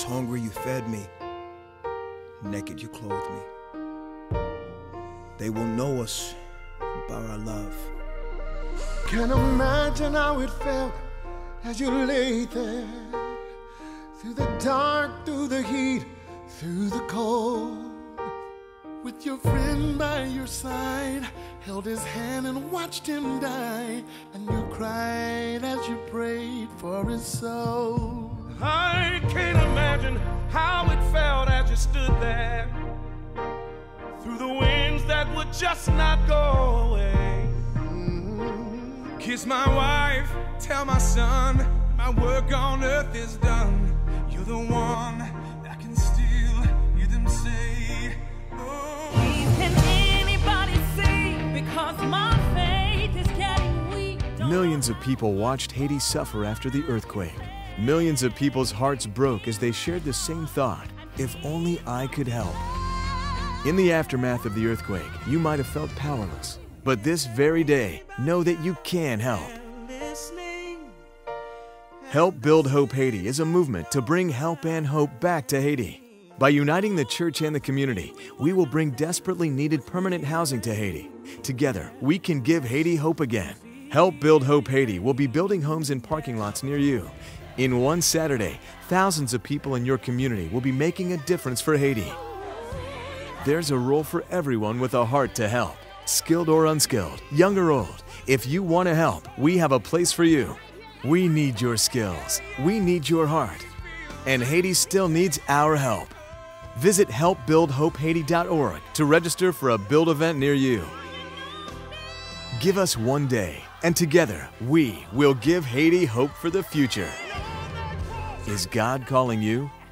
hungry, you fed me. Naked, you clothed me. They will know us by our love. Can't imagine how it felt as you lay there, through the dark, through the heat, through the cold, with your friend by your side, held his hand and watched him die, and you cried as you prayed for his soul. I can't imagine how it felt as you stood there, through the winds that would just not go away. Kiss my wife, tell my son, my work on earth is done. You're the one that can still hear them say, oh. Please can anybody see, because my faith is getting weak. Millions of people watched Haiti suffer after the earthquake. Millions of people's hearts broke as they shared the same thought: if only I could help. In the aftermath of the earthquake, you might have felt powerless. But this very day, know that you can help. Help Build Hope Haiti is a movement to bring help and hope back to Haiti. By uniting the church and the community, we will bring desperately needed permanent housing to Haiti. Together, we can give Haiti hope again. Help Build Hope Haiti will be building homes in parking lots near you. In one Saturday, thousands of people in your community will be making a difference for Haiti. There's a role for everyone with a heart to help. Skilled or unskilled, young or old, if you want to help, we have a place for you. We need your skills. We need your heart. And Haiti still needs our help. Visit helpbuildhopehaiti.org to register for a Build event near you. Give us one day, and together we will give Haiti hope for the future. Is God calling you?